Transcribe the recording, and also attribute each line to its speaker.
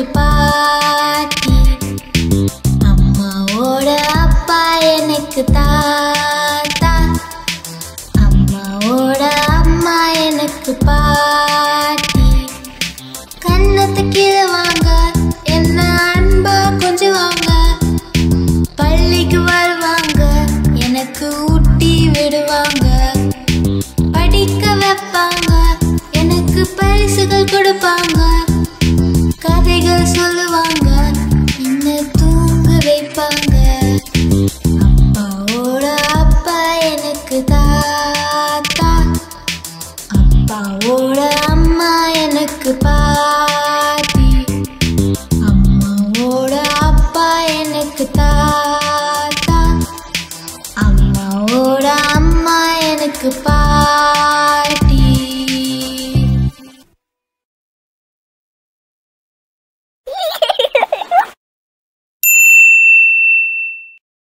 Speaker 1: பாட்டி, அம்மாவோட அப்பா எனக்கு தாத்தா, அம்மாவோட அம்மா எனக்கு பாட்டி. கண்ணத்தை கீழே வாங்க, என்ன அன்பா கொஞ்சம் வாங்க, பள்ளிக்கு வருவாங்க, எனக்கு ஊட்டி விடுவாங்க, படிக்க வைப்பாங்க, எனக்கு பரிசுகள் கொடுப்பாங்க, கதைகள் சொல்லுவாங்க, என்ன தூங்க வைப்பாங்க. அப்பாவோட அப்பா எனக்கு தாத்தா, அப்பாவோட அம்மா எனக்கு பாட்டி, அம்மாவோட அப்பா எனக்கு